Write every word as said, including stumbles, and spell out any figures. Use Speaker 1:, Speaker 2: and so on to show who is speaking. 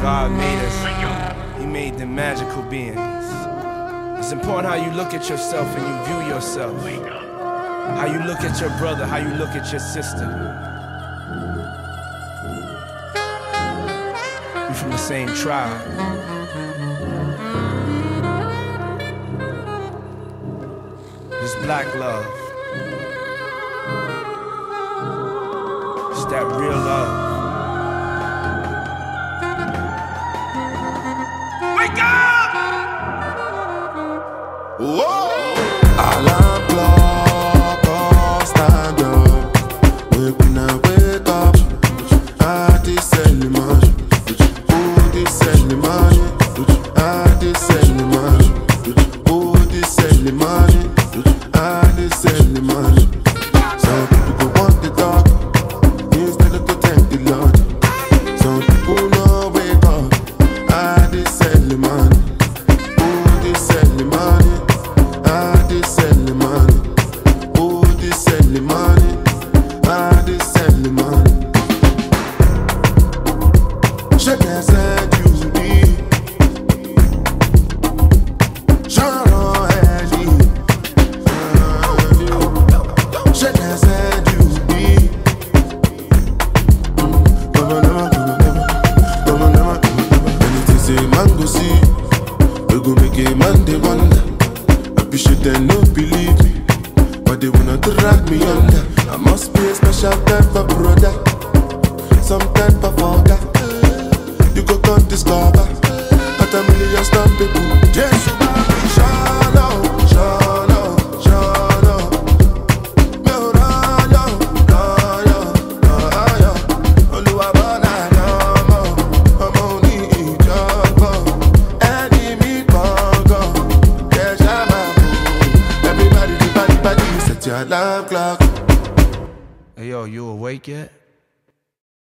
Speaker 1: God made us, He made them magical beings. It's important how you look at yourself and you view yourself. How you look at your brother, how you look at your sister. We're from the same tribe. It's black love. It's that real love. Wake up!
Speaker 2: Whoa! Alarm clock, oh, stand up. Wake when I wake up. I descend the money. Who descend the money? I descend the money. Who descend the money? I descend the money. Some people go want the dog instead of to thank the Lord. Some people no wake up. I descend the money. Who descend the money? I descend the money. Who descend the money? I descend the money. Je descends du lit. J'en agis. Je descends du lit. Come on, come on, come on, come on, come on. Anything say man go see, we go make a man they wonder. Appreciate them no believe me, but they wanna drag me under. I must be a special type of brother, some type of father. You go come discover at a million stamp people. Yes, you might be shallow, shallow, shallow. No, no, no, no, no, no. Oluwa bona no, I'm only in trouble. Enemy bongo, deja vu. Everybody, everybody, everybody, set your alarm clock.
Speaker 1: Hey yo, you awake yet?